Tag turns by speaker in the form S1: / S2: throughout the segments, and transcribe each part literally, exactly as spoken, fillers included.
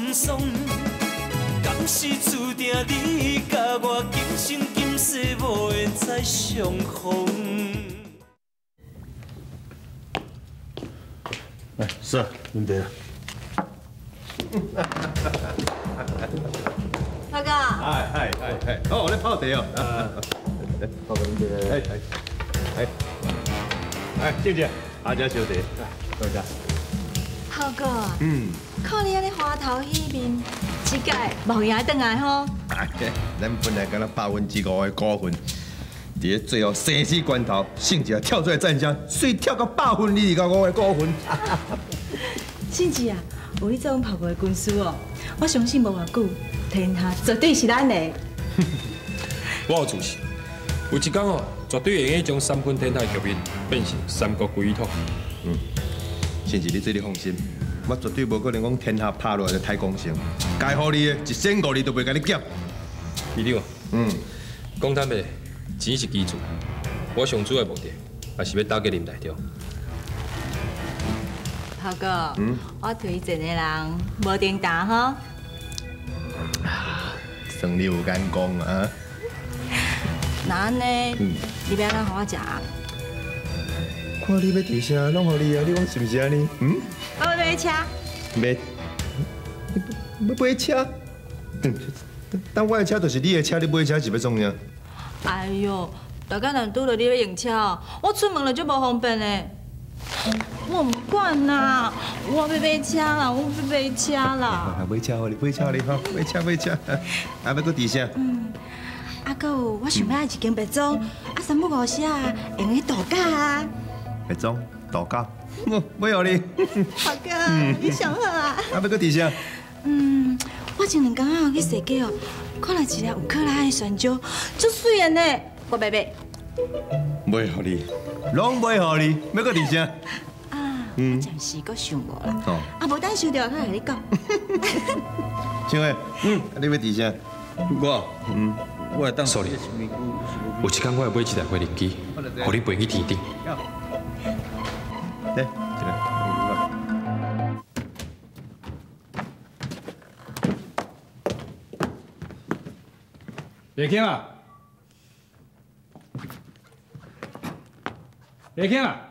S1: 轻松。敢是注定你甲我今生今世无缘再相逢？
S2: 哎，是啊，恁爹。
S3: 大哥。
S4: 哎哎哎哎，哦，咧泡茶哦。
S2: 泡个恁爹。
S4: 哎哎哎，哎，静姐，阿姐小姐，多谢。
S3: 浩哥。
S4: 嗯。
S3: 看你安尼花头喜面，即届无赢倒来吼。
S4: 哎，咱本来敢若百分之五的股份，伫咧最后生死关头，圣姐跳出来赞声，遂跳到百分之二十五的股份。
S3: 圣姐啊，有你做阮泡过的军师哦，我相信无偌久，天下绝对是咱的。
S5: 我有自信，有一天哦，绝对会用将三分天下的局面变成三国归一统。
S4: 嗯，圣姐，你这你放心。我绝对无可能讲天下拍落来就太公正，该互你的一仙五厘都袂甲你减。
S5: 医长，
S4: 嗯，
S5: 讲坦白，钱是基础，我上主要目的也是要打击林台中。
S3: 浩哥，嗯，我推荐的人无订单哈。
S4: 算你有眼光啊！
S3: 那安尼，嗯，你要安怎互我食？
S4: 看你要提啥，拢互你啊！你讲是毋是安尼？嗯？
S3: 我要买车。
S4: 买？要买车？嗯，但我的车就是你的车，你买车是要创啥？
S3: 哎呦，大家若拄到你要用车哦，我出门了就无方便嘞。我唔管啦，我要买车啦，我要买车啦。
S4: 买车，你买车你吼，买车买车，还要搁提啥？
S3: 嗯，啊，搁有我想买一间别庄，啊，三不五时啊，用去度假啊。
S4: 别庄度假，我买互你。
S3: 浩哥，你上好啊。
S4: 还要搁提啥？
S3: 嗯，我前两天啊去踅街哦，看到一粒有克拉的香蕉，足水的呢，我买买。
S4: 买互你，拢买互你，要搁提啥？
S3: 啊，我暂时搁想无啦。哦。啊，无等收到再跟你讲。
S4: 像诶，嗯，你要提啥？
S5: 我，嗯，我会当受你。有一天我会买一台飞行机，互你飞去天顶。
S4: 来，这个。
S6: 叶庆啊，叶庆啊，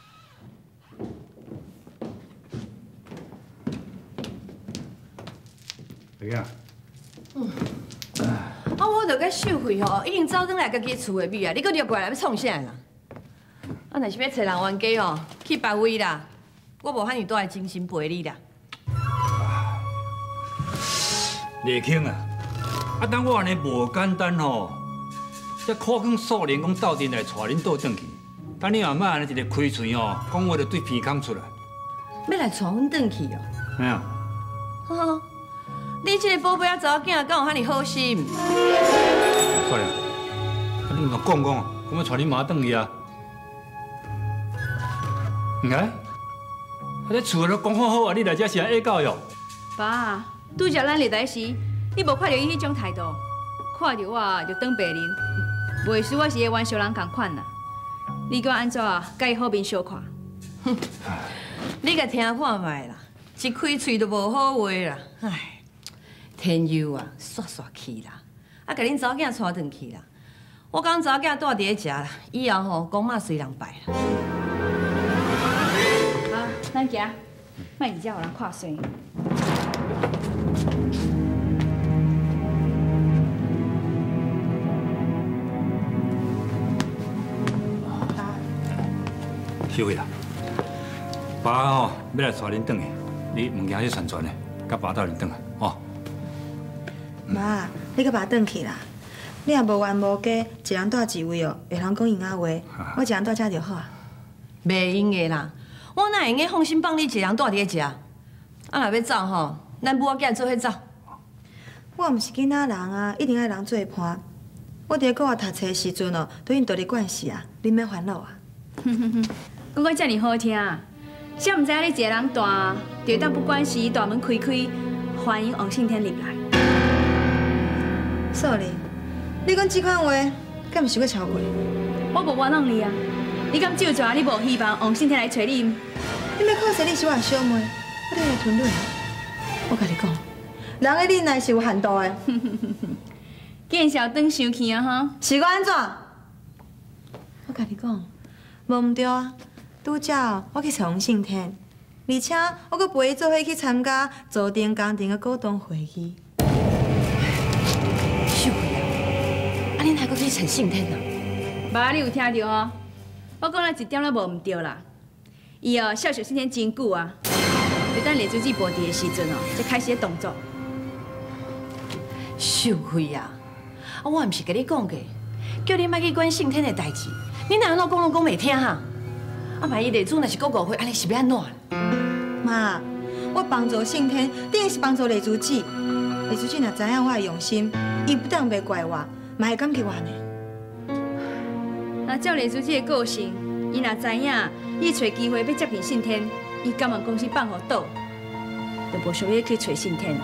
S6: 叶庆啊。
S7: 嗯。啊，我着甲秀慧吼，已经走转来家己厝的边啊，你搁入过来要创啥啦？啊，若是要找人冤家哦，去别位啦，我无遐尼大的精神陪你啦。
S6: 叶庆啊。啊，当我安尼无简单吼，这苦劝素莲讲斗阵来带恁倒转去，等你慢慢安尼一个开嘴哦，讲话就对鼻孔出来。
S7: 要来带阮转去哦？
S6: 没有。
S7: 呵，你这个宝贝仔查某囝，敢有遐尼好心？
S6: 素莲，啊你甲讲讲，我要带恁妈转去啊？唔该，啊这厝都讲好好啊，你来这是来下教育？
S8: 爸，拄则咱入来时。你无看到伊迄种态度，看到我就当白人，袂输我是个冤小人同款啦。你叫我安怎甲伊好面相看？
S7: 哼，你甲听看卖啦，一开喙就无好话啦。唉，天佑啊，煞煞去啦，啊，甲恁查某囝带转去啦。我讲查某囝带伫咧食啦，以后吼公妈随人拜啦。
S8: 好，咱行，莫伫遮有人看衰。
S6: 秀慧啦，爸吼要来带恁转去，你物件去宣传的，甲爸斗阵转来，哦。
S3: 妈，你甲爸转去啦，你也无冤无家，一人带一位哦，会通讲闲仔话，我一人带遮就好啊。
S7: 袂用的啦，我哪会用放心放你一人带伫咧食？啊，若要走吼，咱母仔囝做伙走。
S3: 我毋是囡仔人啊，一定爱人做伴。我伫咧国外读册的时阵哦，都因独立关系啊，你免烦恼啊。
S8: 哼哼哼。讲讲遮尔好听，谁唔知影你一个人大，就当不管时大门开开，欢迎王信天入来。
S3: 素莲，你讲这款话，敢毋是个超过？
S8: 我无冤枉你啊！你敢照做？你无希望王信天来找你？
S3: 你要靠谁？你是我的小妹，我得来吞忍。我甲你讲，
S9: 人的忍耐是有限度的。
S8: 见笑转生气啊哈！
S9: 是我安怎？我甲你讲，无毋对啊。拄则我去找王信天，而且我阁陪伊做伙去参加做定工程的股东会议。
S7: 秀慧啊，啊恁还阁去找信天啊？
S8: 妈，你有听到哦？我讲了一点都无毋对啦。伊哦，孝顺信天真久啊，就等李主席无伫的时阵哦，才开始动作。
S7: 秀慧啊！啊，我毋是甲你讲过，叫你莫去管信天的代志。你哪能讲拢讲袂听哈？啊，万一地主若是国误会，安尼是要安怎？
S9: 妈，我帮助信天，等于是帮助李主席。李主席若知影我的用心，伊不但袂怪我，嘛会感激我呢。
S8: 那照李主席的个性，伊若知影伊找机会要接近信天，伊敢问公司放互倒，就无想要去找信天啦。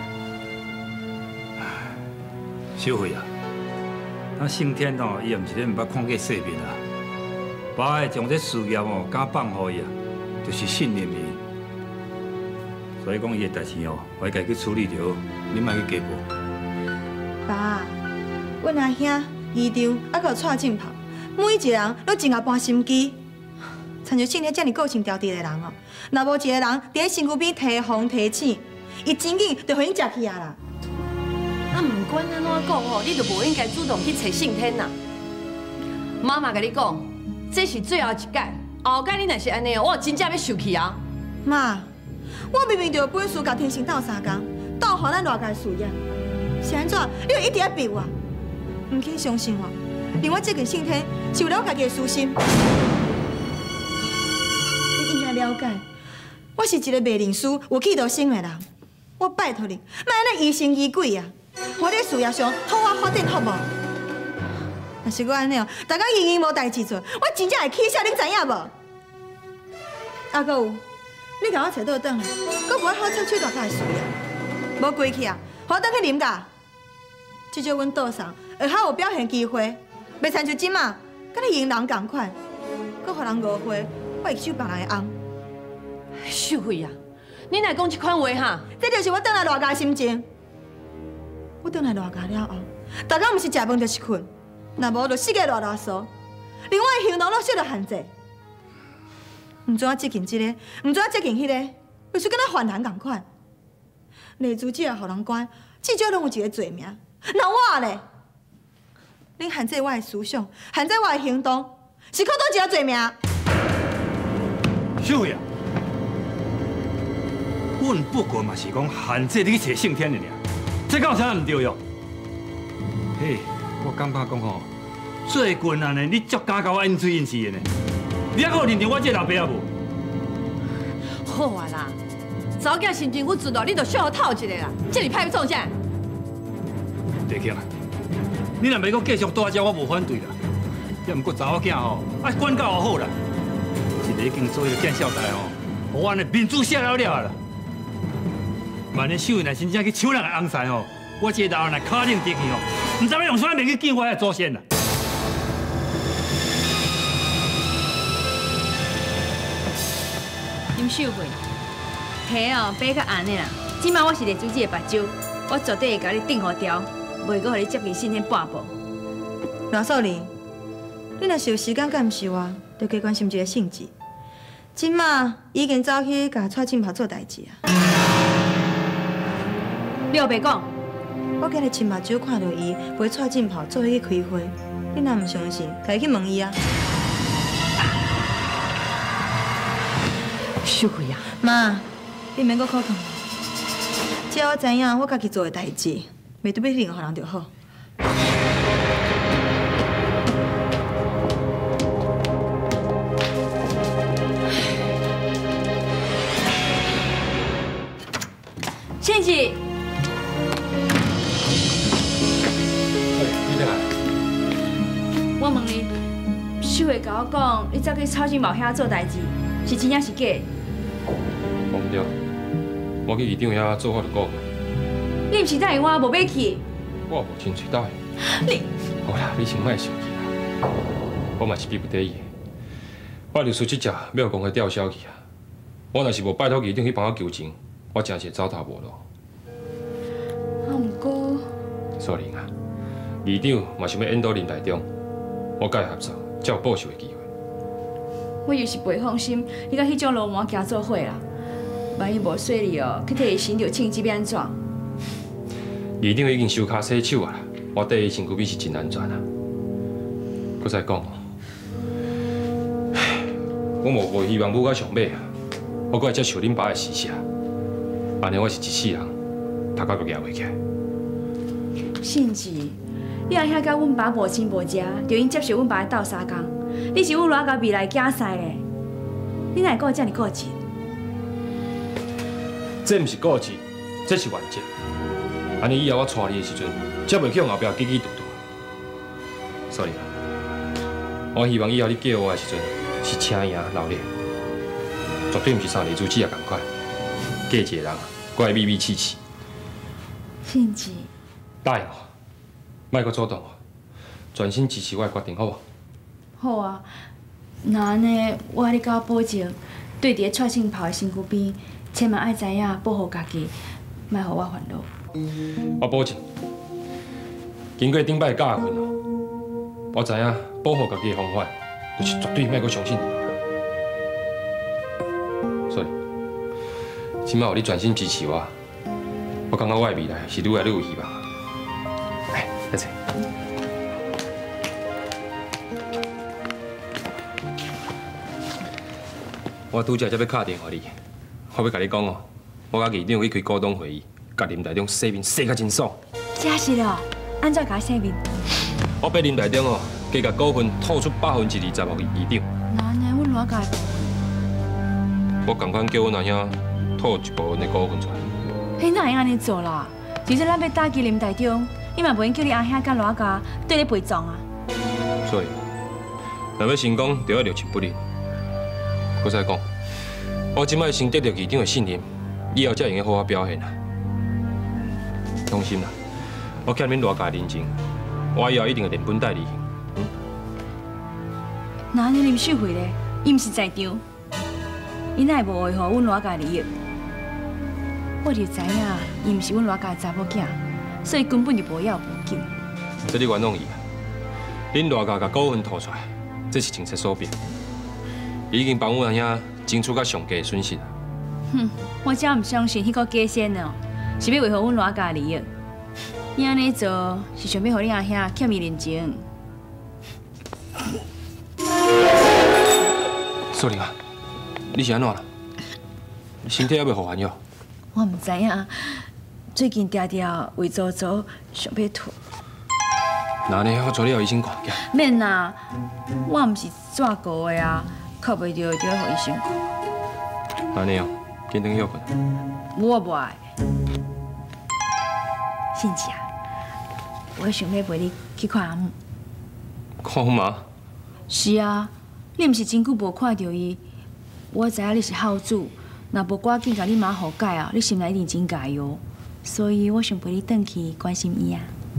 S6: 小慧啊，那信天哦，伊也毋是咧毋捌看过世面啊。爸会将这事业哦，敢放互伊啊，就是信任伊。所以讲伊的代志哦，我家去处理就好，你莫去加步。
S9: 爸，阮阿兄、姨丈，还佮蔡进跑，每一个人都真爱搬心机。参像信天遮尔个性调直的人哦，若无一个人伫咧身躯边提风提醒，伊真紧就互因食去啊啦。
S7: 啊，唔管安怎讲哦，你就无应该主动去找信天啦。妈妈甲你讲，这是最后一届，后届你若是安尼哦，我真正要受气啊！
S9: 妈，我明明就有本事甲天星斗相共，斗好咱偌届事业，是安怎？你又一直在逼我？唔肯相信我，令我接近信天是为了我家己的私心。你应该了解，我是一个袂认输、有企图心的人。我拜托你，莫安尼疑神疑鬼啊！我伫事业上好我发展好无？若是我安尼哦，大家闲闲无代志做，我真正会气死，恁知影无？啊，搁有，你甲我找倒转来，搁无好插手大家的事业，无过去啊，互我倒去啉咖。至少阮岛上会较有表现机会，袂参像即马，甲你用人共款，搁互人误会，我会手别人的翁。
S7: 秀慧啊，你若讲这款话哈，
S9: 这就是我倒来偌家心情。我倒来偌家了后，大家毋是食饭就是困，若无就世界偌啰嗦，连我的行动都受到限制。毋准我接近这个，毋准我接近迄个，就是跟咱犯人共款。李主席也互人关，至少拢有一个罪名。那我咧，恁限制我的思想，限制我的行动，是靠倒一个罪名？
S6: 秀慧啊，阮不过嘛是讲限制你去找信天的尔，这敢有啥唔对哟？嘿，我感觉讲吼，最近安尼你足敢甲我应水应气的呢，你还有认定我这老爸啊无？
S7: 好啊啦，早囝心情不准咯，你就小好透一个啦，这里派要创啥？
S6: 地庆啊，你若要搁继续待遮，我无反对啦。要毋过查某囝吼，爱管教好啦。一个已经做迄个见孝代吼，互我呢面子写了了啦。万一秀慧若真正去抢人的翁婿吼，我这老人来卡定进去吼，唔知要用啥物去见我的祖先啦。
S8: 林秀慧，皮哦掰甲安尼啦，即摆我是李主席的目睭，我绝对会甲你顶好调，袂阁互你接近信天半步。
S9: 罗素玲，你若是有时间甲毋是我，就加关心一个性质。即马已经走去甲蔡进跑做代志啊。
S8: 你后白讲，
S9: 我今日亲目睭看到伊陪蔡进跑做伙去开会，你若毋相信，可以去问伊啊。
S7: 秀慧啊，
S9: 妈，你免阁苦痛。只要我知影我家己做的代志，袂对要任何人就好。
S8: 倩琪，
S5: 你来。
S8: 我问你，秀慧甲我讲，你走去超市冒遐做代志，是真正是假？
S5: 我唔对，我去市场遐做我的顾问。
S8: 你毋是答应我无要去？
S5: 我无亲嘴答应。
S8: 你
S5: 好啦，你先莫生气啦。我嘛是逼不得已。我律师这只要公开吊销去啊！我若是无拜托议长去帮我求情，我真是走投无路。
S8: 毋过，
S5: 素玲啊，议长嘛想要引导林台中，我甲伊合作，才有报仇的机会。
S8: 我就是袂放心，你甲迄种流氓行做伙啦。万一无说你哦，去替伊寻着庆吉要安怎？
S5: 议长已经收卡洗手啊，我对伊身躯边是真安全啊。搁再讲哦，我无无希望舞到上尾啊，我搁会接受恁爸的施舍，安尼我是一世人，头壳都举袂起来。
S8: 甚至，你阿遐甲阮爸无亲无家，就因接受阮爸的斗相共，你是阮老家未来的囝婿咧，你哪会阁遮尔固执？
S5: 这毋是固执，这是原则。安尼以后我带你的时阵，才袂去往后壁叽叽嘟嘟。所以啊，我希望以后你叫我的时阵是请赢老烈，绝对毋是像李主记啊共款，嫁一个人我会米米气气。
S8: 甚至，
S5: 答应我，莫阁阻挡我，专心支持我的决定，好无？
S8: 好啊，那安尼我甲你甲我保证，对伫蔡庆炮的身躯边，千万爱知影保护家己，莫互我烦恼。
S5: 我保证，经过顶摆的教训哦，我知影保护家己的方法，就是绝对莫阁相信你。所以，即摆有你专心支持我，我感觉我的未来是愈来愈有希望。来，来坐。我拄则才要打电话你，我要甲你讲哦，我甲议长去开股东会议。甲林台中洗面洗甲真爽，
S8: 真是咯，安怎甲洗面？
S5: 我逼林台中哦，加甲股份吐出百分之二十给议长。
S8: 那安尼，阮哪家？
S5: 我共款叫阮阿兄吐一部分的股份出来。
S8: 嘿，哪会安尼做啦？就算咱要打击林台中，你嘛袂用叫你阿兄甲哪家对你陪葬啊？
S5: 所以，若要成功，就要热情不离。搁再讲，我即摆先得到议长的信任，以后才会用好好表现啊。放心啦，我欠恁偌家人情，我以后一定会连本带利还。嗯。
S8: 那安尼林秀慧咧，伊毋是在场，伊哪会无维护阮偌家利益？我就知影，伊毋是阮偌家的查某囝，所以根本就无要无紧。
S5: 这你冤枉伊啊！恁偌家甲股份吐出来，这是政策所逼，已经帮阮阿兄争取到上低的损失啊。
S8: 哼，我真毋相信迄个假仙哦。是要维护阮偌家利益，你安尼做是想要互你阿兄欠伊人情。
S5: 素玲啊，你是安怎啦？你身体还未复原哟？
S8: 我毋知影，最近常常胃糟糟，想要吐。
S5: 那安尼我带你互医生看下。
S8: 免啦，我毋是怎过的啊，靠袂着就要互医生看。
S5: 安尼哦，紧转休困。
S8: 我不爱。信姐啊，我想要陪你去看阿母。
S5: 看妈？
S8: 是啊，你毋是真久无看到伊，我知影你是孝子，若无赶紧甲你妈和解啊，你心内一定真加油。所以我想陪你转去关心伊啊。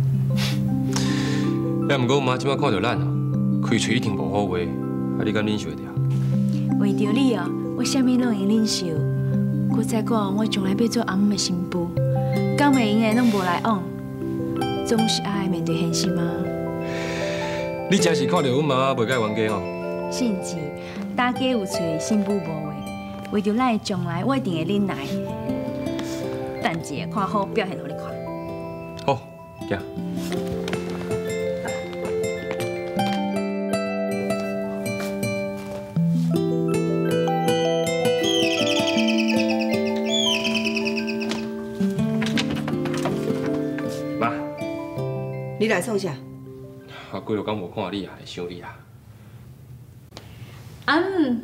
S5: 也毋过妈即摆看到咱哦，开喙一定无好话，啊你敢忍受得了？
S8: 为着你哦，我啥物拢会忍受。搁再讲，我将来要做阿母的新妇。讲袂用的，拢无来往，总是爱面对现实嘛。
S5: 你真是看到阮妈袂解冤家哦。
S8: 甚至大家有嘴，心不无话。为着咱的将来，我一定会忍耐。等一下看好表现互你看。
S5: 好，行。
S10: 你来创啥？
S5: 啊，几落工无看你啊，会想你啊。
S8: 嗯。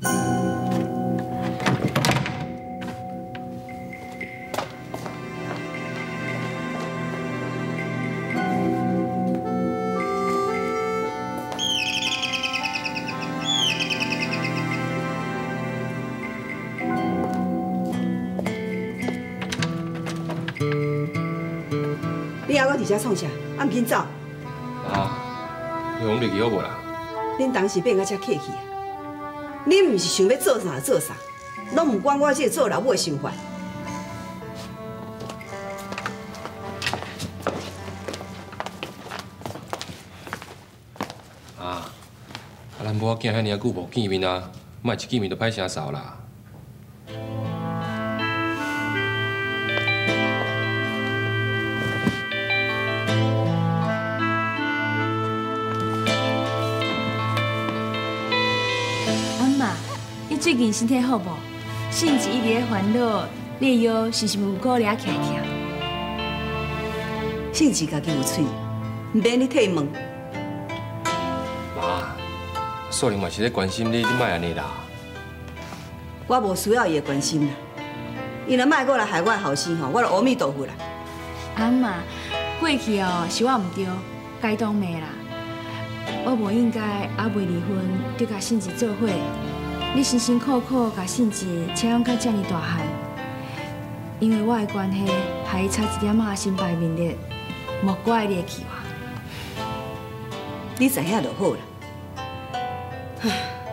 S10: 你还搁伫遮创啥？啊，唔紧走。
S5: 啊，你往入去好无啦？
S10: 恁当时变到遮客气啊？恁唔是想要做啥就做啥，拢唔管我这个做老母的想法。
S5: 无我囝遐尼啊久无见面啊，莫一见面就歹声扫啦。
S8: 阿嬷，你最近身体好无？性子一直在烦恼，你的腰是是有骨裂起来疼？
S10: 性子家己有嘴，唔免你替问。
S5: 妈，素玲嘛是咧关心你，你莫安尼啦。
S10: 我无需要伊的关心啦，伊若莫过来害我的后生吼，我就阿弥陀佛啦。
S8: 阿嬷，过去哦是我唔对，该当骂啦。我无应该还未离婚就甲信子做伙。你辛辛苦苦甲信子请养到遮尔大汉，因为我的关系，害伊差一点仔身败名裂，莫怪你会气我。
S10: 你知影就好啦。唉，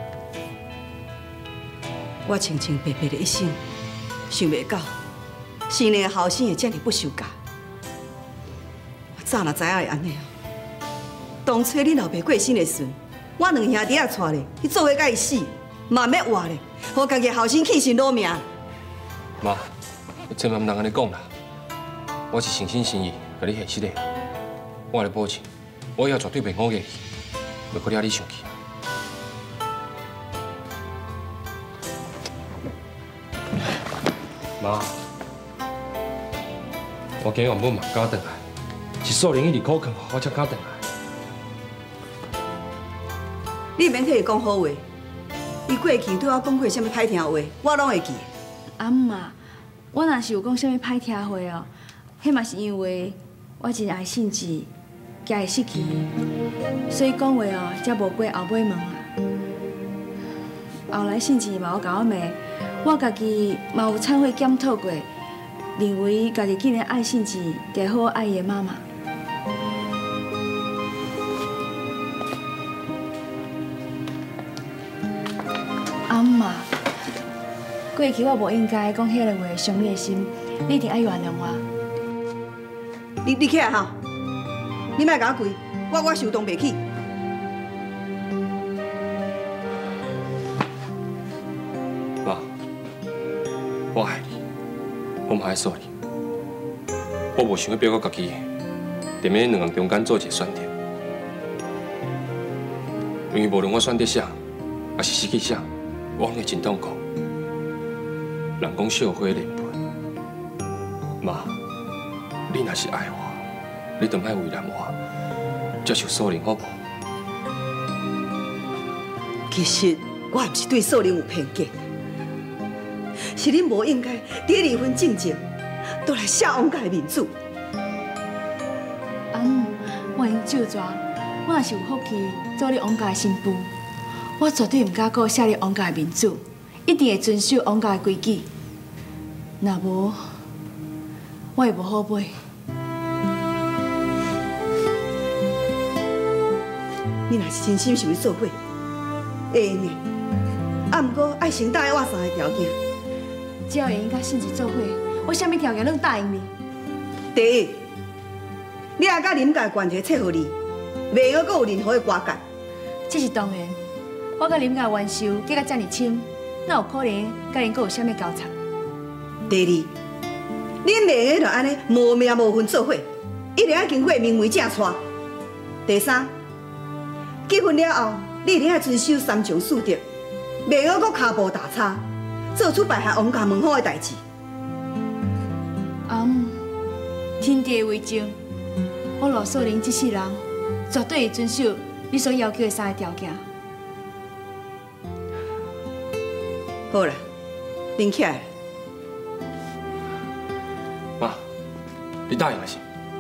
S10: 我清清白白的一生，想袂到生两个后生会遮尔不守家。我早若知影会安尼哦。当初你老爸过身的时阵，我两兄弟仔带咧，你做伙甲伊死，嘛免活咧，互家己后生气死落命。
S5: 妈，你千万唔通安尼讲啦！我是诚心诚意甲你现实的，我来保证，我以后绝对袂误过去，袂可让你生气。妈，我今日原本嘛敢回来，是素玲一直苦劝我，我才敢回来。
S10: 你免替伊讲好话，伊过去对我讲过什么歹听话，我拢会记。
S8: 阿嬷，我若是有讲啥物歹听话哦，迄嘛是因为我真爱信子，惊会失去伊，所以讲话哦才无过后尾门啊。后来信子嘛有甲我骂，我家己嘛有忏悔检讨过，认为家己竟然爱信子，得好爱伊的妈妈。阿嬷，过去我无应该讲迄个话伤你的心，你一定要原谅我。
S10: 你你起来哈，你莫甲我跪，我我受动袂起。
S5: 妈，我爱你，我嘛爱素玲。我无想要逼我家己，踮咧两人中间做一个选择，因为无论我选择啥，还是失去啥。我拢会真痛苦。人讲烧火连盆，妈，你若是爱我，你就莫为难我，接受素玲好无？
S10: 其实我毋是对素玲有偏见，是恁无应该伫离婚之前，都来写王家的面子。
S8: 阿姆，我已经就抓，我若是有福气做你王家的新妇。我绝对唔敢过写你王家的面子，一定会遵守王家的规矩。若无，我会无好买。
S10: 你若是真心想要做伙，会呢。啊，不过爱先答应我三个条件。
S8: 只要会用甲信子做伙，我啥物条件拢答应你。
S10: 第一，你要甲林家的关系切合你，袂晓阁有任何的瓜葛。
S8: 这是当然。我甲林家冤仇结甲遮尔深，哪有可能甲因阁有啥物交叉？
S10: 第二，恁两个就安尼无名无分做伙，一定要经过明媒正娶。第三，结婚了后，你一定要遵守三从四德，袂晓阁骹步踏叉，做出败害王家门户的代志。
S8: 阿姆，天地为证，我罗素玲这世人绝对会遵守你所要求的三个条件。
S10: 好啦，恁起来。
S5: 妈，你答应了是？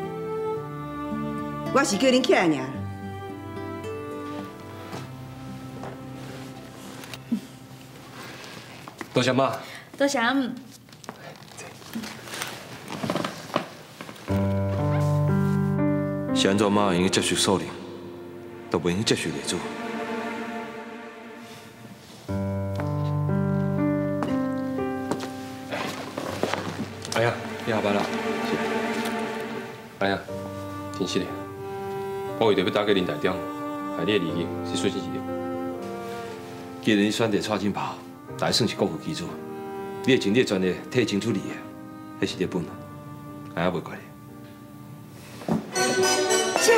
S10: 我是叫恁起来尔。
S5: 多谢妈。
S8: 多谢阿姆。
S11: 是安怎妈会用接受素玲，都袂用接受业主？
S5: 哎呀，你下班啦？是。哎呀，真是的，我为着要打给林台长，害你的离去是损失一条。
S11: 既然你选择蔡金宝，大算是国父基础，你的情你专业替争取利益，迄是你本，俺也袂怪你。
S10: 姐，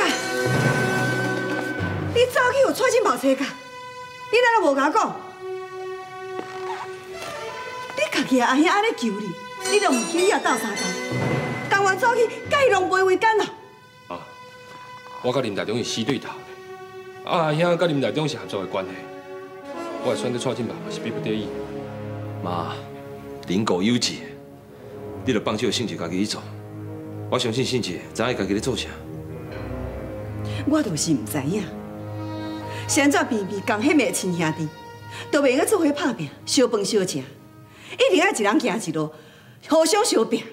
S10: 你早去有蔡金宝找假，你哪都无甲我讲？你家己阿兄安尼求你，你都唔去你也斗相共，甘愿走去，甲伊拢袂为干咯？
S5: 啊，我甲林大中是死对头的，啊兄甲林大中是合作的关系，我会选择蔡金宝是逼不得已。
S11: 妈，人各有志，你著放手性子家己去做。我相信性子知影家己咧做啥。
S10: 我就是唔知影，现在偏偏共迄个亲兄弟，都袂个做伙拍拼，相饭相食，一定要一人行一路，互相相拼。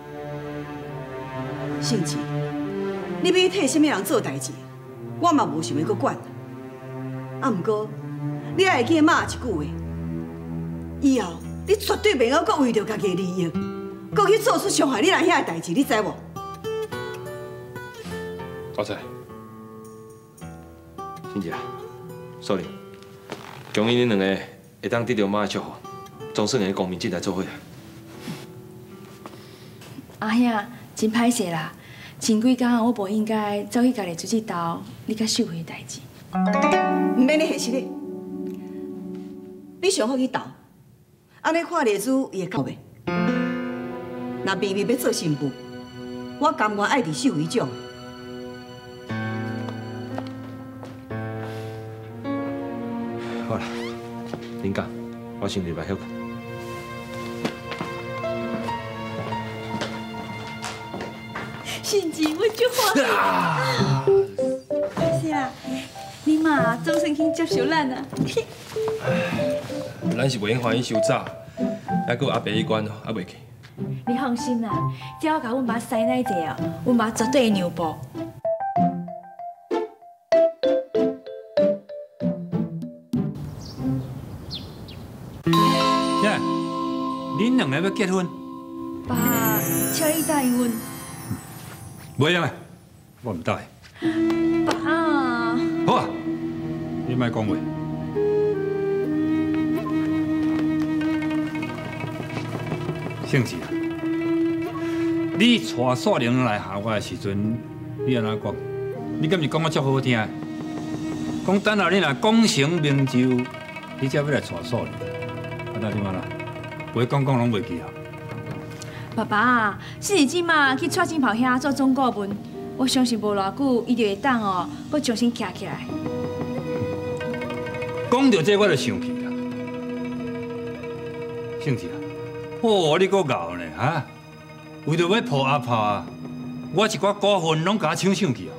S10: 性子，你要替什么人做代志，我嘛无想要搁管。啊，毋过你也会记骂一句话，以后你绝对袂晓搁为着家己的利益，搁去做出伤害你阿兄的代志，你知无？
S5: 我知。
S11: 欣姐，少年，恭喜恁两个会当得到妈的祝福，总算会光明正大做伙啊！
S8: 阿兄，真歹势啦，前几工我无应该走去家己出去斗你甲秀慧的代志。
S10: 唔免你下失礼，你上好去斗，安尼看日子伊会到袂？若偏偏要做新妇，我甘愿爱伫秀慧种。
S11: 好啦，恁讲，我先入来休困。
S8: 信子，我就欢喜。是啊，你嘛总算去接受咱啊。
S5: 咱是袂用欢喜收早，还佫有阿伯迄关哦，还袂去。
S8: 你放心啦，只要甲阮爸塞奶者哦，阮爸绝对会让步。
S6: 啥？恁两个要结婚？
S8: 爸，请你答应阮。
S6: 袂用诶，我唔答应。
S8: 爸，
S6: 好啊，你莫讲话。姓氏啊，你带素玲来下我的时阵，你安怎讲？你敢是讲我足好好听？讲等下你若功成名就，你才要来带素玲。啊，那点啊啦？话讲讲拢袂记啊。
S8: 爸爸，四日即马去蔡金炮遐做总顾问，我相信无偌久，伊就会当哦，要重新徛起来。
S6: 讲到这，我就想起啦，姓氏啊，哦，你阁熬呢哈？为着要抱阿炮啊，我一寡股份拢甲抢上去哦。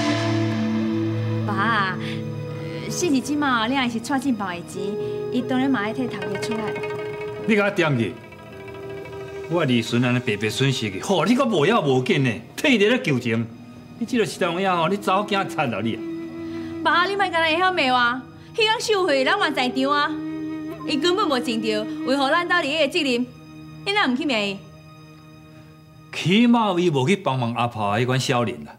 S8: 爸，四日即马领的是蔡金炮的钱，伊当然嘛爱替头家出来。
S6: 你甲我点去。我儿孙安尼白白损失去，吼！你阁无要无紧呢，替你咧求情，你这个是当样吼，你早惊惨了你啊！
S8: 爸，你莫干那会晓骂我，迄天秀慧咱嘛在场啊，伊根本无尽到维护咱家己的责任，你哪唔去骂伊？
S6: 起码伊无去帮忙阿炮迄款少年啦。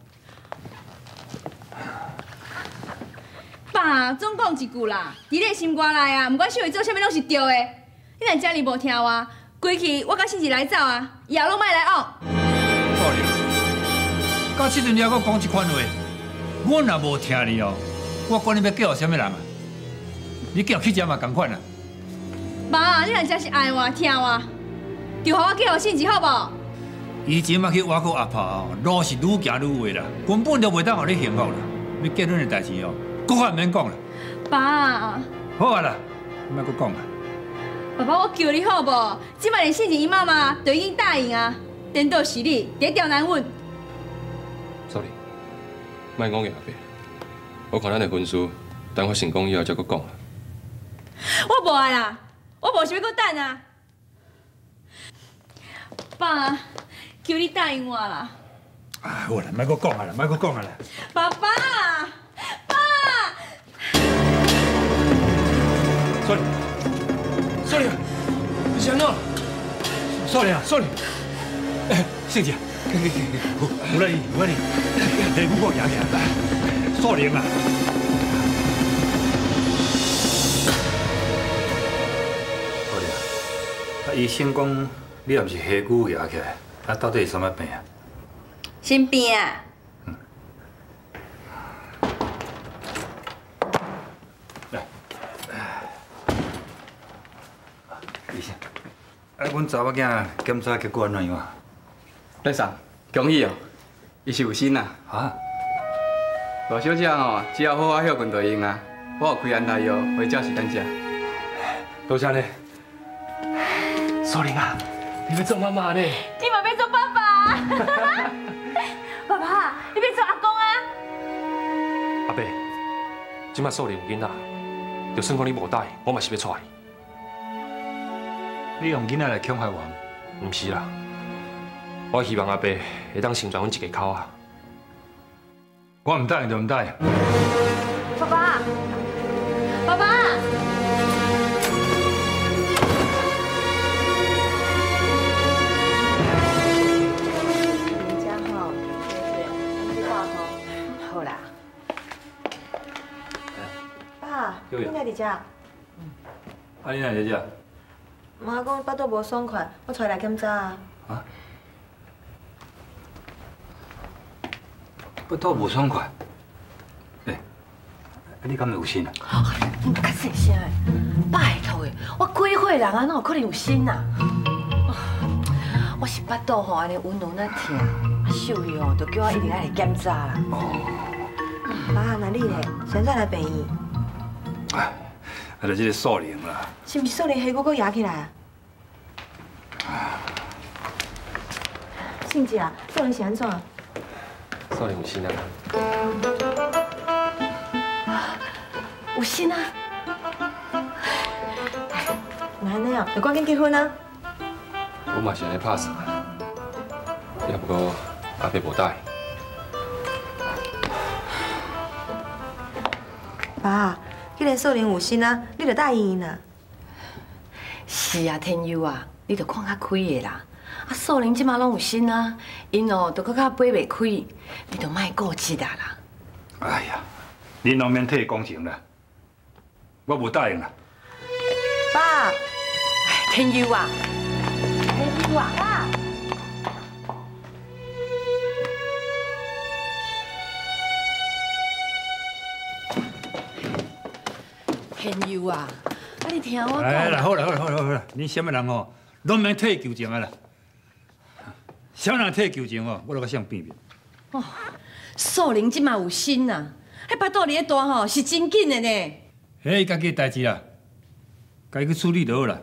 S8: 爸，总讲一句啦，伫你心肝内啊，毋管秀慧做啥物拢是对的，你若遮尔无听我。过去我甲信子来走啊，以后拢莫来往。
S6: 少年，到即阵你还阁讲即款话，我若无听你哦，我管你要叫什么人啊？你叫去遮嘛共款啊。
S8: 爸，你若真是爱我、听我，就互我叫信子好无？
S6: 以前嘛去挖过阿炮哦，路是愈行愈歪啦，根本就袂当互你幸福啦。要结婚的代志哦，搁较毋免讲啦。
S8: 爸，
S6: 好啊啦，莫阁讲啦。
S8: 爸爸，我求你好无？即摆连信子伊妈妈都已经答应啊，颠倒是你，第刁难阮。
S5: sorry， 莫讲个阿伯，我看咱的婚事，等发成功以后再阁讲啦。
S8: 我无爱啦，我无想要阁等啊。爸，求你答应我啦。
S6: 啊，好啦，莫阁讲啊啦，莫阁讲啊啦。
S8: 爸爸，爸。
S6: sorry。少年，你是安怎？少年啊，少年，哎，圣姐，给给给，有有来你，有来你，来我过爷爷，少年啊， 医生讲你也毋是下骨压起来，啊，到底是什么病啊？
S7: 心病啊！
S6: 来，医生，啊，阮查某囝检查结果安怎样啊？
S12: 赖上，恭喜哦，伊是有心啦。
S6: 啊？
S12: 罗小姐吼，只要好好休困就用啊。我有开安胎药，回家时间食。
S5: 多谢你。少玲啊，你要做妈妈呢？
S8: 你嘛要做爸爸？爸爸，你要做阿公啊？
S5: 阿伯，即摆少玲有囡仔，就算讲你无带，我嘛是要带伊。
S6: 你用囡仔来恐吓我？
S5: 唔是啦，我希望阿伯会当成全阮一家口啊。
S6: 我唔答应就唔答应。
S8: 爸爸，爸爸。
S7: 人家吼，对对，我吼，好啦。
S9: 爸，你哪伫遮？
S6: 啊，你哪在遮？
S9: 妈讲巴肚无爽快，我带来检查啊。
S6: 啊？巴肚无爽快？诶，你敢有心啊？
S7: 你较细声诶！拜托诶，我几岁人啊，哪有可能有心啊？我是巴肚吼安尼温柔那疼，啊秀玉吼就叫我一定爱来检查啦。
S9: 爸，那你咧？现在来病院？
S6: 哎，啊，就这个少年啦。
S9: 是毋是少年下骨骨压起来啊？庆姐啊，少年是安怎？
S5: 少玲有心啊。
S7: 有心啊！
S9: 那安尼哦，就赶紧结婚啊！
S5: 我嘛是安尼拍算啊，也不过阿伯无带。
S9: 爸，既然少年有心啊，你就答应伊啦。
S7: 是啊，天佑啊，你着看较开的啦。啊，少年即马拢有心啊，因哦着搁较飞袂开，你着莫顾忌啦啦。
S6: 哎呀，恁拢免替讲情啦，我无答应啦。
S9: 爸，
S7: 天佑啊，天佑啊，爸。天佑啊，啊你听我讲。
S6: 哎啦，好啦，好啦，好啦，好啦，恁什么人哦，拢免替求情啊啦。什么人替求情哦，我都较想变变。
S7: 哦，少年即马有心呐，迄巴肚里咧大吼是真紧的呢。
S6: 迄伊家己的代志啦，该去处理就好啦。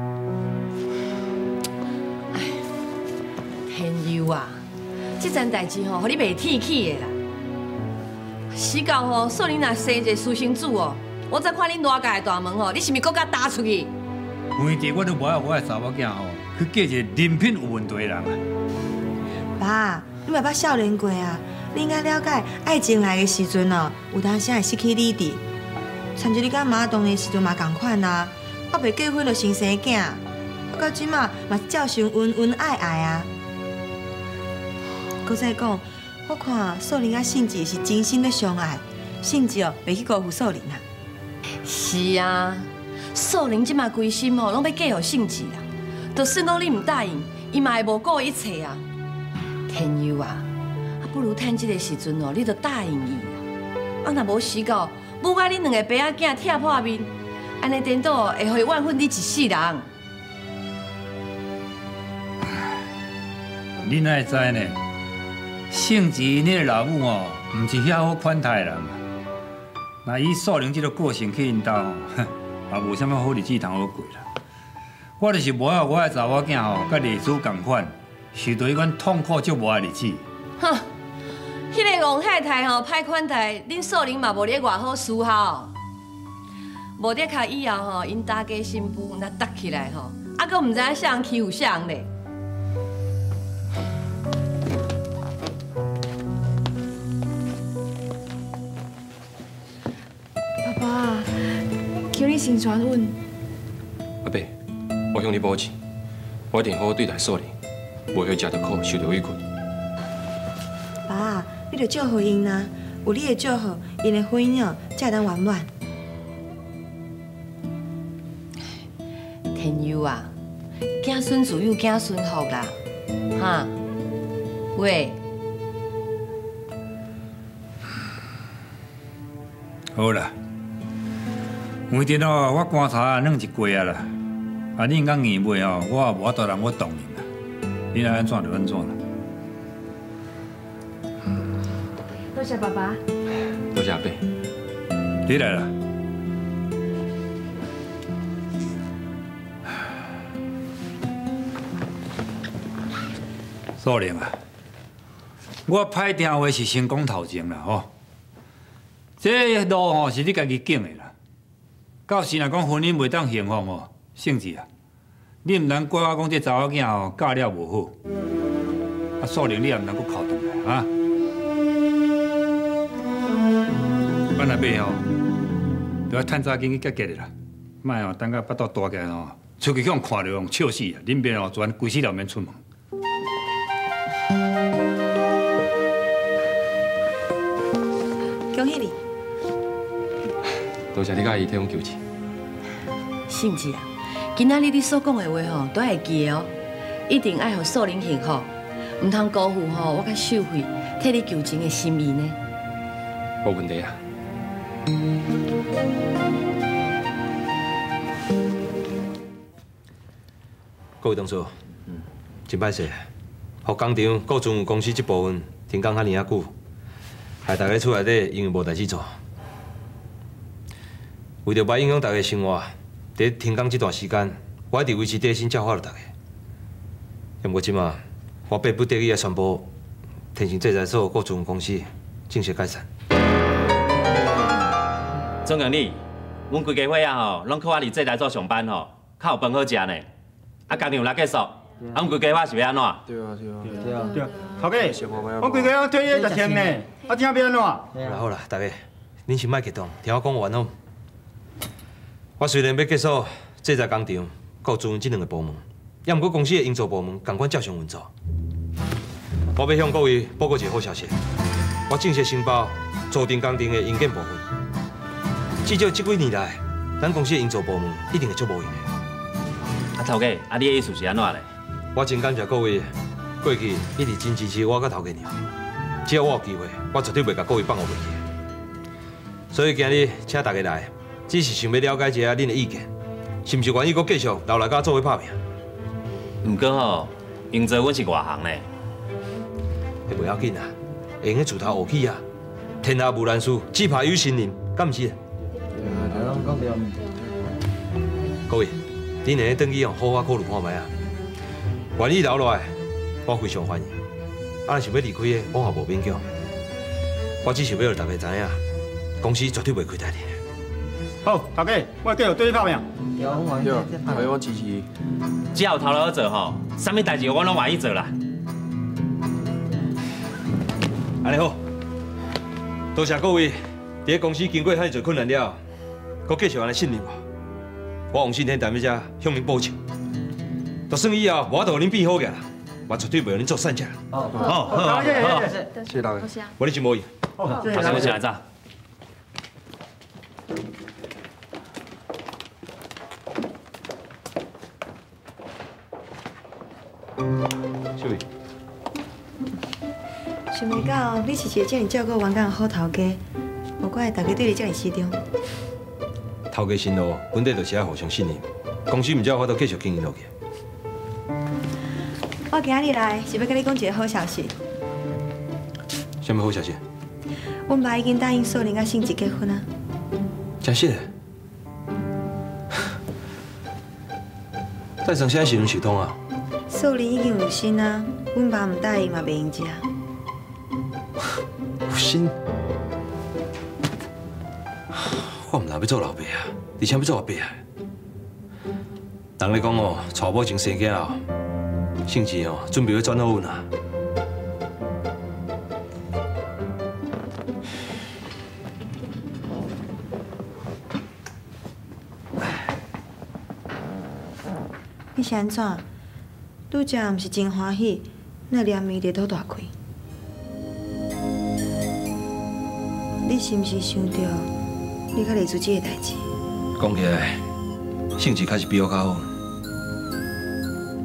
S7: 天佑啊，这件代志吼，互你袂铁气的啦。死到吼，少年若生一个私生子哦，我再看恁大家的大门吼，你是毋是搁甲打出去？
S6: 问题我都无爱我的查某囝吼，去嫁一个人品有问题的人啊。
S9: 爸，你嘛捌少年过啊？你应该了解，爱情来的时阵哦，有当时会失去理智。像就你甲妈当年时阵嘛同款啊，我未结婚就先生囝，啊到即马嘛是照常恩恩爱爱啊。搁再讲，我看少年啊性子是真心的相爱，性子哦袂去辜负少年啊。
S7: 是啊，少年即马规心吼拢要嫁互性子啦，就算讲你唔答应，伊嘛会无顾一切啊。天佑啊，啊不如趁这个时阵哦，你就答应伊啊。啊若无时到，母爱恁两个爸仔囝拆破面，安尼颠倒会互伊怨恨你一世人。
S6: 你哪会知呢？性子你的老母哦，唔是遐好款待的人啊。那以少年这个个性去因兜哦，也无啥物好日子通好过啦。我就是无爱我的查某囝吼，甲丽珠同款，受到迄款痛苦足无的日子。
S7: 哼，迄个王太太吼歹款待，恁少年嘛无咧外好思考，无得靠以后吼，因大家新妇若搭起来吼，啊，搁唔知影啥人欺负啥人咧。
S9: 爸爸，求你成全阮。
S5: 阿伯，我向你保证，我一定好好对待少年，袂许食到苦，受到委屈。
S9: 爸，你着祝福因啊，有你的祝福，因的婚姻哦才会当圆满。
S7: 天佑啊， 子孙自有子孙福啦，哈？喂，
S6: 好啦，有一日哦，我棺材啊弄一柜啊啦，啊恁讲硬买哦，我也无法度让我动你啦，你爱安怎就安怎啦。
S8: 多谢爸爸。
S5: 多谢阿伯。
S6: 你来啦。 素玲啊，我歹听话是先讲头前啦吼，这路吼是你家己拣的啦。到时若讲婚姻袂当幸福哦，性子啊，你毋通怪我讲这查某囝哦教了无好。啊，素玲你也毋通搁哭倒来啊。咱阿伯吼，就要趁早紧去结结的啦，莫哦等到巴肚大起来吼，出去向看着用笑死啊！恁边哦全规世人免出门。
S9: 恭喜你！
S5: 多谢你甲伊提供救济。
S7: 信子啊，今仔日你所讲的话吼，都会记哦，一定爱互素玲幸福，唔通辜负吼我甲秀慧替你求情的心意呢。
S5: 无问题啊。
S11: 各位同事，嗯，真歹势，互工厂各总有公司这部分停工遐尼啊久。 害大家厝内底因为无代志做，为着别影响大家生活，伫停工这段时间，我一直维持底薪照发落大家。不过即马，我迫不得已啊宣布，天星制裁所各总公司正式解散。
S13: 总经理，阮规家伙啊吼，拢靠我伫制裁所上班吼，较有饭好食呢。啊，工厂有来结束，啊，阮规家伙是要安怎？
S2: 对啊，对啊，
S14: 对啊，对啊。头家，我规家退休十天呢。 啊，怎要安怎？
S11: 好啦好啦，大家，恁先莫激动，听我讲完哦。我虽然要结束制裁工厂，各资源这两个部门，也毋过公司的营造部门同款照常运作。我要向各位报告一个好消息，我正式申报租赁工程的营建部分。至少这几年来，咱公司的营造部门一定会足无闲的。
S13: 啊，头家，啊，你的意思是安怎嘞？
S11: 我真感谢各位过去一直真支持我甲头家娘。 只要我有机会，我绝对袂甲各位放我袂记。所以今日请大家来，只是想要了解一下恁的意见，是毋是愿意阁继续留来甲做伙拍拼？
S13: 毋过吼，营造阮是外行嘞，
S11: 也袂要紧啊，会用自头学起啊。天下无难事，只怕有心人，敢毋是？各位，恁下回去哦，好好考虑看觅啊。愿意留落来，我非常欢迎。 啊，若想要离开的，我也无勉强。我只是要让大家知影，公司绝对袂亏待你。
S14: 好，头家，我继续对你拍拼。
S2: 对，大家我支持。
S13: 只要有头路好做吼，啥物代志我拢愿意做啦。
S11: 安尼好，多谢各位伫公司经过遐尼侪困难了，阁继续安尼信任我。我王信天踮咧遮向您保证，就算以后无法度互恁变好个啦。 我绝对袂让恁做散家。
S2: 好，
S11: 好，好，
S2: 谢谢，
S11: 好，
S2: 谢谢，谢谢大家。
S11: 我哩真无意。
S14: 好，谢谢。
S13: 好，谢谢早。
S11: 小雨，
S9: 想袂到你是一个这么照顾员工的好头家，无怪大家对你这么器重。
S11: 头家心路，本地就是要互相信任，公司毋才有法度继续经营落去。
S9: 我今日来是要跟你讲一个好消息。
S11: 什么好消息？
S9: 阮爸已经答应素玲甲信子结婚啊！
S11: 真实的？再生啥时阵是通啊？
S9: 素玲已经有心啊，阮爸唔答应嘛，袂用食。
S11: 有心？我唔能要做老爸啊，而且要做阿伯啊。人咧讲哦，娶某前生囝后。 性子哦，准备要转好运啊！
S9: 你是安怎？拄则毋是真欢喜，那连面日头大开。你是毋是想到你甲丽珠这个代志？
S11: 讲起来，性子确实比我较好。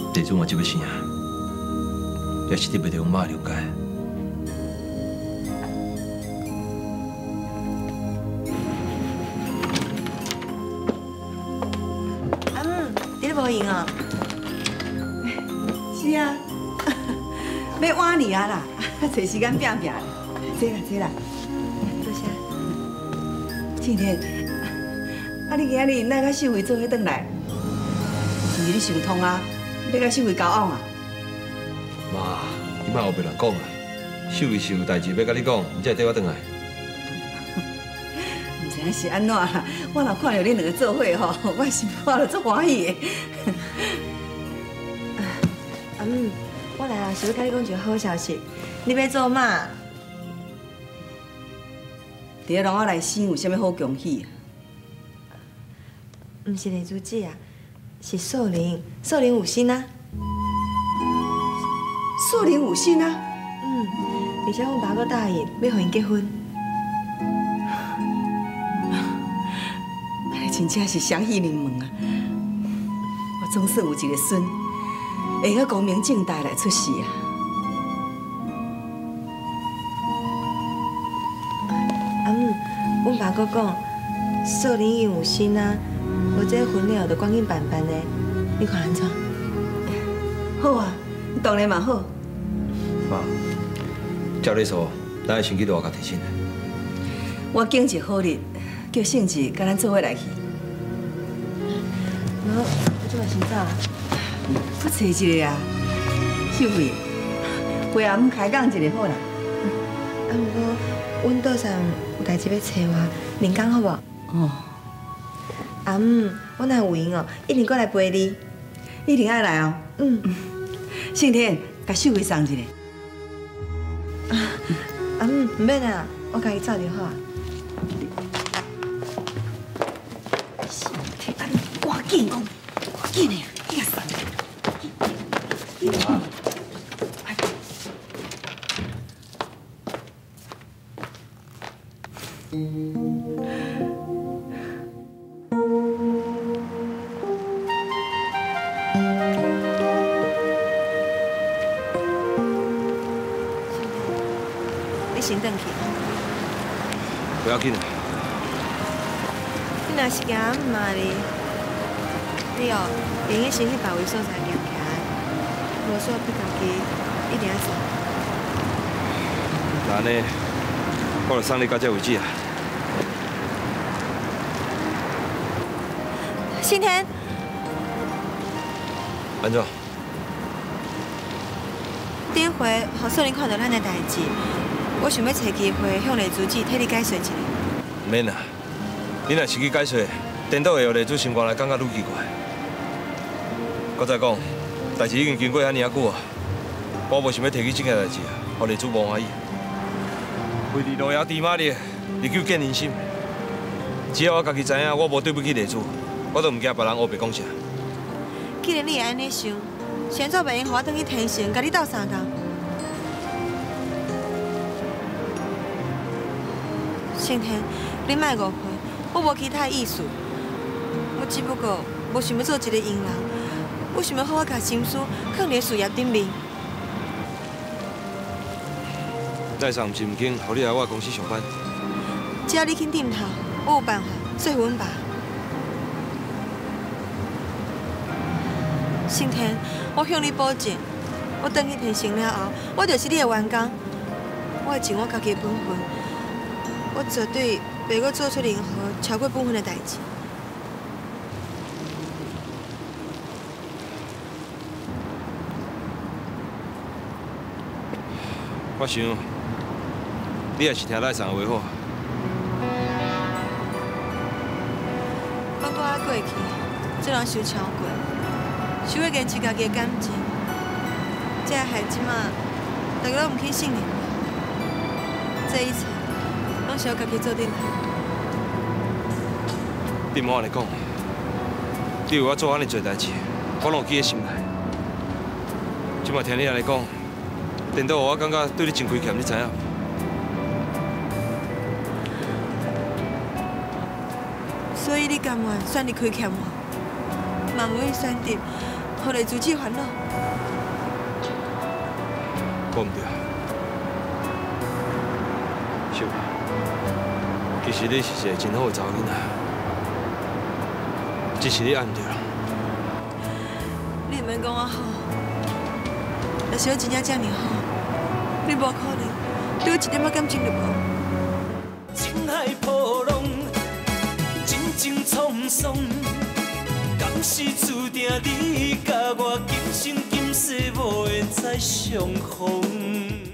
S11: 地主嘛这要生，也是得袂着阮妈了解。
S9: 阿姆，你咧无闲哦？
S10: 是啊，要晚年啊啦，找时间拼拼。坐啦坐啦，
S9: 多谢。
S10: 庆天，啊你今日哪甲秀慧做伙转来？是你想通啊？要甲秀慧交往啊？
S11: 妈，你莫后白乱讲啊！秀慧是有代志要甲你讲，你才带我转来。
S10: 唔知影是安怎啦？我若看到恁两个做伙吼，我心我就足欢喜的。
S9: 阿姆，我来啊，是要甲你讲一个好消息，你要做妈。
S10: 第一让我来生有啥物好恭喜啊？
S9: 唔是丽珠姐啊，是素玲，素玲有心啊。
S10: 素玲有心啊？
S9: 嗯，而且阮爸阁答应要和因结婚。
S10: 安尼真正是双喜临门啊！我总算有一个孙，会晓光明正大来出世啊！
S9: 阿姆，阮爸阁讲，素玲已有心啊，无这婚了就赶紧办办的，你看安怎？
S10: 好啊，当然嘛好。
S11: 妈，照你说，咱会先去外家提亲的。
S10: 我拣一好日，叫圣子甲咱做伙来去。
S9: 无，我即摆先走啊。
S10: 我找一个啊，秀慧，陪阿姆开讲一个好啦。
S9: 啊，毋过阮岛上有代志要找我，明讲好无？
S10: 哦。
S9: 阿姆，我若有闲哦，一定过来陪你。
S10: 一定爱来哦。
S9: 嗯。
S10: 圣天，甲秀慧送一个。
S9: 阿姆，唔免啦，我家己走就好啊。
S10: 赶紧讲，赶紧的，你甲送。
S9: 你先转去。
S11: 不要紧啊。
S9: 你若是惊毋嘛哩？你哦，连夜先去别位所在行起来，无说逼家己一定要送。
S11: 那安尼，我就送你到这为止啊。
S9: 信天，
S11: 安怎？
S9: 第一回互素玲看到咱的代志，我想要找机会向丽珠姐替你解说一下。
S11: 唔免啦，你若是去解说，颠倒会让丽珠心肝来感觉愈奇怪。我再讲，代志已经经过遐尼啊久啊，我无想要提起这件代志啊，互丽珠无欢喜。为了路遥知马力，日久见人心。只要我家己知影，我无对不起丽珠，我都唔惊别人黑白讲啥。
S9: 既然你会安尼想，先做袂用，互我转去天城，甲你斗相共。信天，你莫误会，我无其他意思，我只不过无想要做一个淫人，我想要好好甲心思放伫事业顶面。
S11: 赖上毋是毋肯，互你来我公司上班。
S9: 只要你肯点头，我有办法说服阮爸。信天，我向你保证，我转去天城了后，我就是你的员工，我会尽我家己的本分，我绝对袂阁做出任何超过本分的代志。
S11: 我想，你也是听赖上的话好。
S9: 放过我过去，这人受超过，想要坚持家己的感情，这个孩子嘛，大家拢唔去信任我，这一切拢是我家己做顶头。
S11: 你莫安尼讲，你为我做安尼做代志，我拢有记在心内。即马听你安尼讲，颠倒我感觉对你真亏欠，你知影？所以你甘愿选择亏欠我，嘛无去选择
S10: 互你自己烦恼。
S11: 我唔对，秀，其实你是一个真好的查某囡仔，只是你爱唔对啦。
S10: 你唔免讲我好，若是我真正这么好，你无可能对我一点仔感情都无。
S1: 情海波浪，真情沧桑，敢是注定你甲我今生今世无缘再相逢。